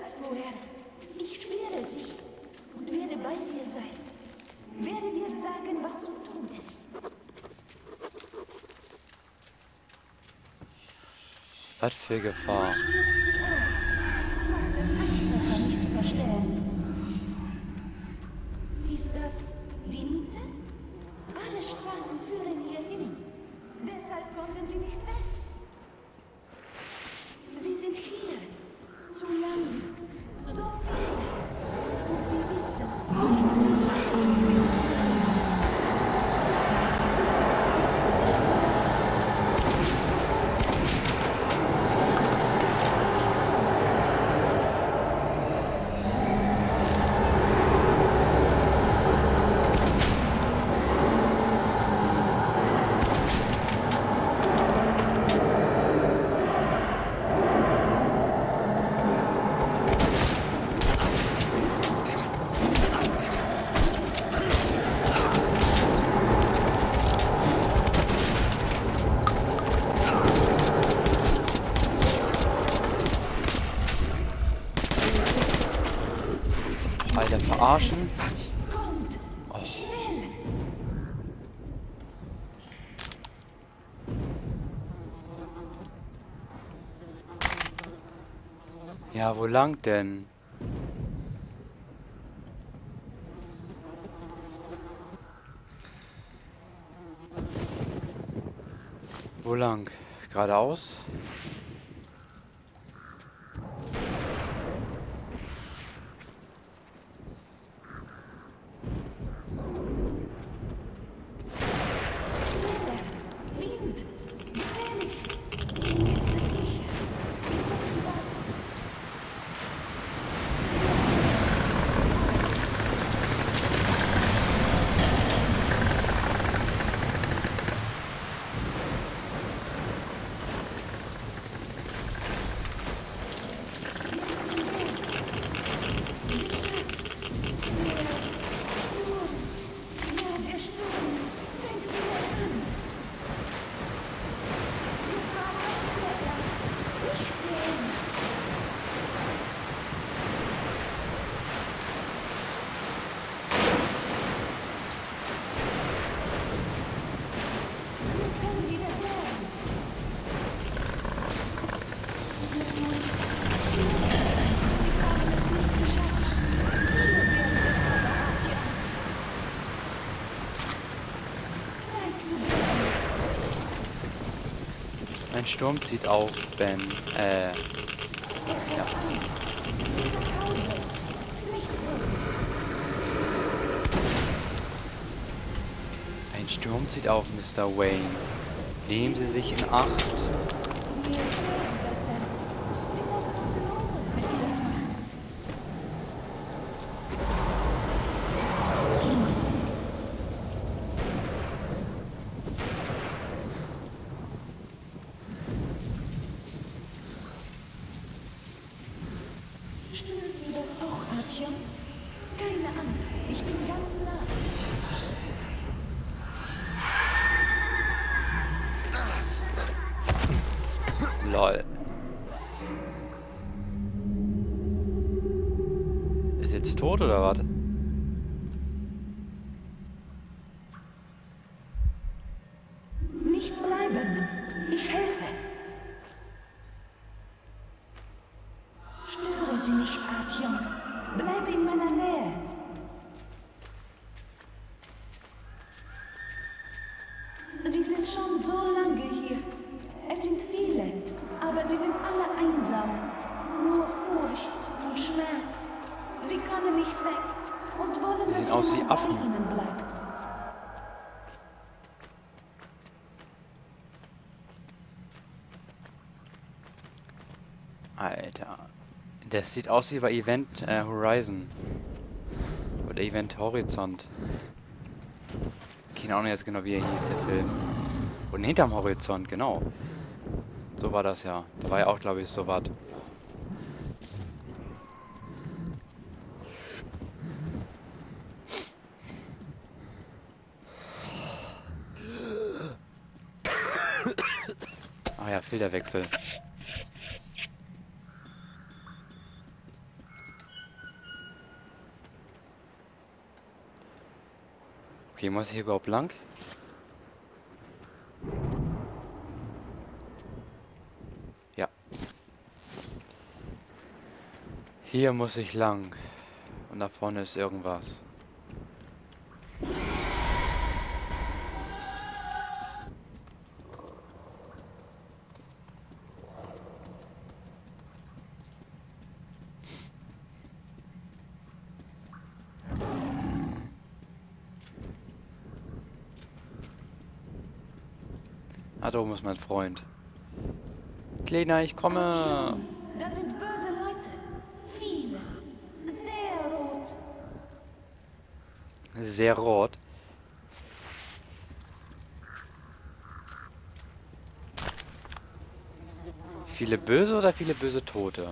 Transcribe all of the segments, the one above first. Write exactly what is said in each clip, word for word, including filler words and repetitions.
als vorher. Ich schwöre sie und werde bei dir sein. Werde dir sagen, was zu tun ist. Was für Gefahr. Macht es einfacher, mich zu verstehen. Ist das die Mitte? Alle Straßen führen hier hin. Deshalb konnten sie nicht weg. Sie sind hier. Zu lange. So viele. Und sie wissen. Sie wissen, dass wir fliehen. Sie sind nicht bereit. Sie sind zu Hause. Alter, verarschen. Kommt. Oh. Schnell. Ja, wo lang denn? Wo lang? Geradeaus? Schneller. Wind. Gefährlich. Jetzt ist sicher. Wir sollten warten. Ein Sturm zieht auf, Ben. Äh. Ja. Ein Sturm zieht auf, Mister Wayne. Nehmen Sie sich in Acht. Spürst du das auch, Artyom? Keine Angst, ich bin ganz nah. Lol. Ist jetzt tot oder was? Nicht bleiben. Ich helfe. Störe sie nicht, Artyom. Bleibe in meiner Nähe. Sie sind schon so lange hier. Es sind viele, aber sie sind alle einsam. Nur Furcht und Schmerz. Sie können nicht weg und wollen, Die dass sehen aus wie jemand bei Affen. ihnen bleibt. Alter. Das sieht aus wie bei Event äh, Horizon. Oder Event Horizont. Keine Ahnung jetzt genau, wie er hieß, der Film. Und hinterm Horizont, genau. So war das ja. Da war ja auch, glaube ich, so was. Ah ja, Filterwechsel. Okay, muss ich hier überhaupt lang? Ja. Hier muss ich lang. Und da vorne ist irgendwas. Ah, da oben ist mein Freund. Kleiner, ich komme. Da sind böse Leute. Viele. Sehr rot. Sehr rot. Viele böse oder viele böse Tote?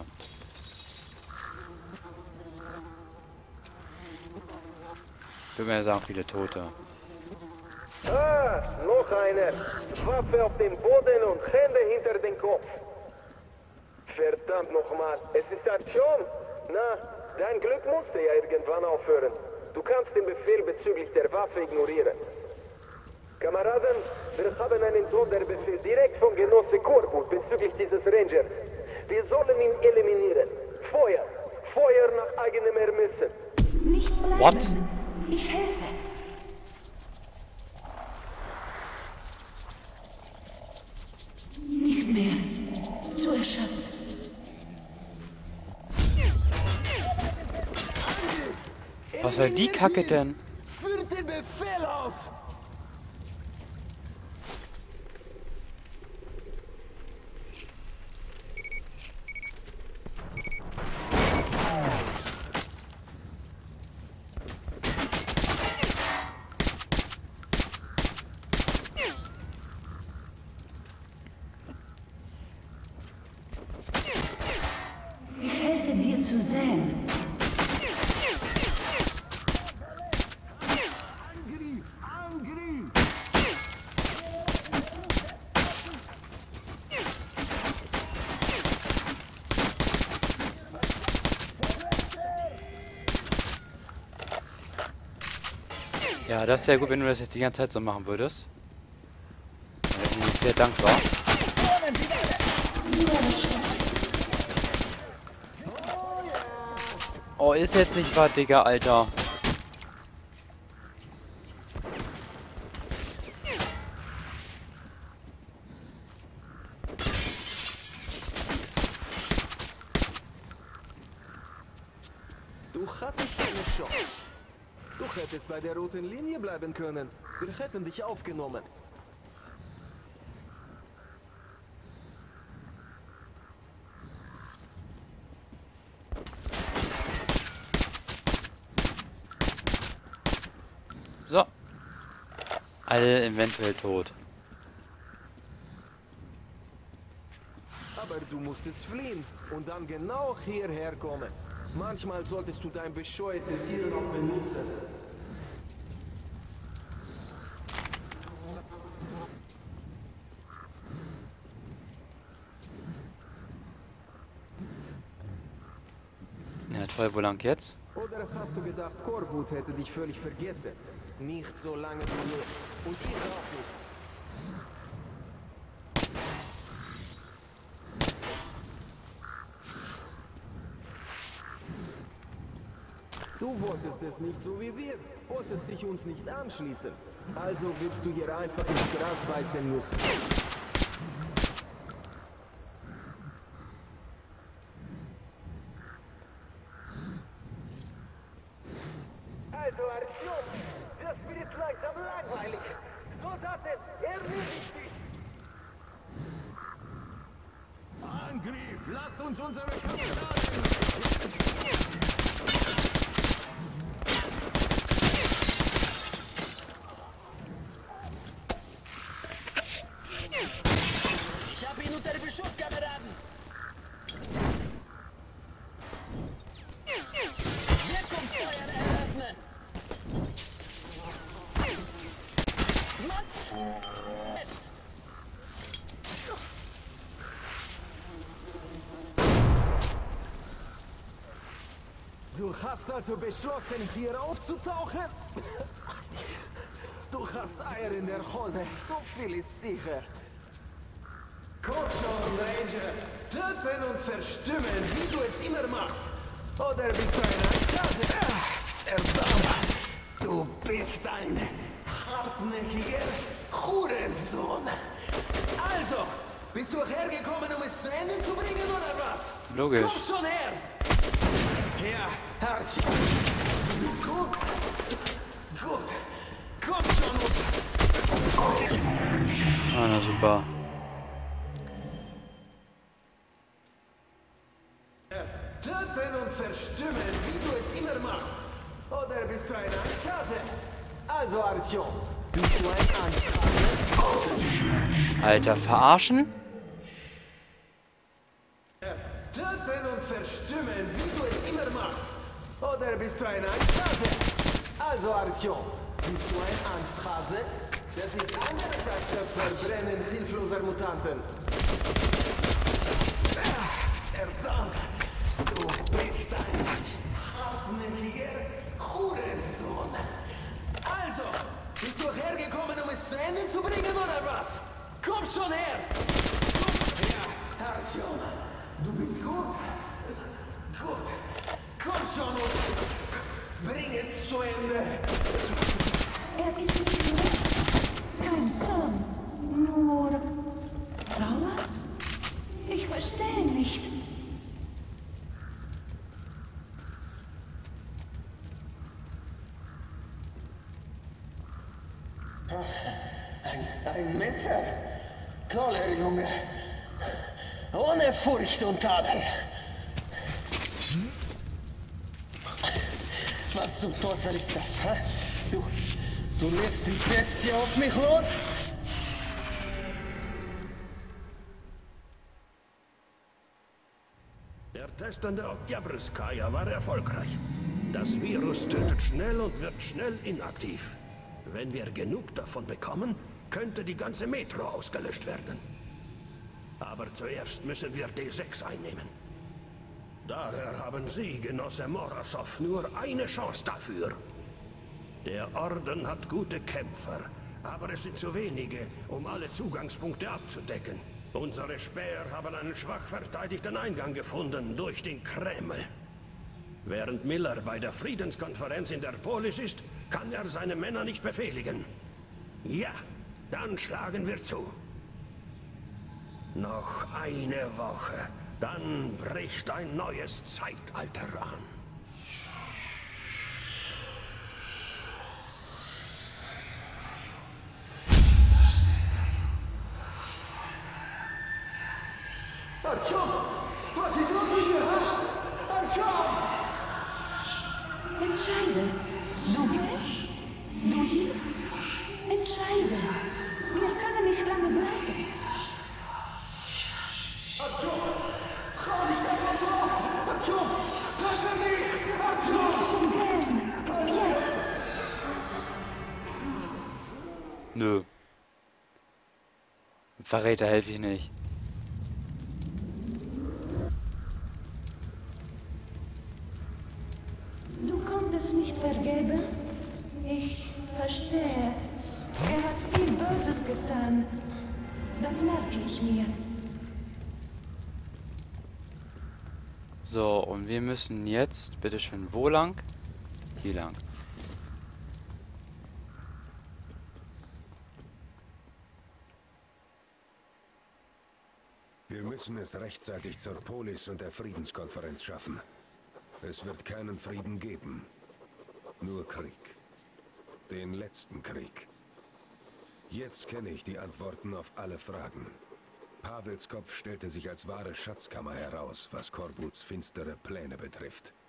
Ich würde mal sagen, viele Tote. Ah, noch einer. Waffe auf dem Boden und Hände hinter den Kopf. Verdammt nochmal, es ist Aktion. Na, dein Glück musste ja irgendwann aufhören. Du kannst den Befehl bezüglich der Waffe ignorieren. Kameraden, wir haben einen Sonderbefehl direkt vom Genosse Korbut bezüglich dieses Rangers. Wir sollen ihn eliminieren. Feuer! Feuer nach eigenem Ermessen. Nicht bleiben. What? Ich helfe. Nicht mehr. Zu erschöpft. Was soll die Kacke denn? Führt den Befehl aus! Ich helfe dir zu säen. Ja, das ist sehr gut, wenn du das jetzt die ganze Zeit so machen würdest. Da bin ich sehr dankbar. Oh, ist jetzt nicht wahr, Digga, Alter. Du hattest eine Chance. Du hättest bei der roten Linie bleiben können. Wir hätten dich aufgenommen. So. Alle eventuell tot. Aber du musstest fliehen und dann genau hierher kommen. Manchmal solltest du dein bescheuertes Ziel noch benutzen. Ja, toll, wo lang jetzt? Oder hast du gedacht, Korbut hätte dich völlig vergessen? Nicht so lange du lebst. Und ich auch nicht. Du wolltest es nicht so wie wir, wolltest dich uns nicht anschließen. Also willst du hier einfach ins Gras beißen müssen. Also Artyom, das wird langsam langweilig. Soldaten, erledigt dich! Angriff! Lasst uns unsere Kameraden! Ich habe ihn unter Beschuss, Kameraden! Wirkungsfeuer eröffnen! Du hast also beschlossen, hier aufzutauchen? hast Eier in der Hose. So viel ist sicher. Komm schon, Ranger. Töten und verstümmeln, wie du es immer machst. Oder bist du ein Eichhase? Verdammt. Du bist ein hartnäckiger Hurensohn. Also, bist du hergekommen, um es zu Ende zu bringen, oder was? Logisch. Komm schon her. Ja, Archie. Du bist gut. Gut. Komm schon. Ah, na super. Töten und verstümmeln, wie du es immer machst. Oder bist du ein Angsthase? Also, Artyom, bist du ein Angsthase? Alter, verarschen? Töten und verstümmeln, wie du es immer machst. Oder bist du ein Angsthase? Also, Artyom, bist du ein Angsthase? Das ist anderes als das Verbrennen hilfloser Mutanten. Verdammt! Du bist ein hartnäckiger Hurensohn. Also, bist du hergekommen, um es zu Ende zu bringen, oder was? Komm schon her! Ja, Artyom, du bist gut. Gut. Komm schon und bring es zu Ende. Er ist nicht schlecht. Kein Zorn. Nur Trauer? Ich verstehe nicht. Ein, ein Messer? Toller Junge. Ohne Furcht und Tadel. Was zum Teufel ist das, hä? Du, du lässt die Bestie auf mich los? Der Test an der Oktyabrskaya war erfolgreich. Das Virus tötet schnell und wird schnell inaktiv. Wenn wir genug davon bekommen, könnte die ganze Metro ausgelöscht werden. Aber zuerst müssen wir D sechs einnehmen. Daher haben Sie, Genosse Morozov, nur eine Chance dafür. Der Orden hat gute Kämpfer, aber es sind zu wenige, um alle Zugangspunkte abzudecken. Unsere Späher haben einen schwach verteidigten Eingang gefunden durch den Kreml. Während Miller bei der Friedenskonferenz in der Polis ist, kann er seine Männer nicht befehligen. Ja, dann schlagen wir zu. Noch eine Woche, dann bricht ein neues Zeitalter an. Artyom! Was ist los mit dir, ha? Artyom! Entscheide. Du gehst? Du hilfst? Entscheide. Wir können nicht lange bleiben. Artyom! Komm nicht einfach so! Artyom! Töte mich! Artyom! Zum Gehen. Jetzt. Nö. Verräter helfe ich nicht. Du konntest nicht vergeben? Ich verstehe. Er hat viel Böses getan. Das merke ich mir. So, und wir müssen jetzt, bitteschön, wo lang? Hier lang. Wir müssen es rechtzeitig zur Polis und der Friedenskonferenz schaffen. Es wird keinen Frieden geben. Nur Krieg. Den letzten Krieg. Jetzt kenne ich die Antworten auf alle Fragen. Pawels Kopf stellte sich als wahre Schatzkammer heraus, was Korbuts finstere Pläne betrifft.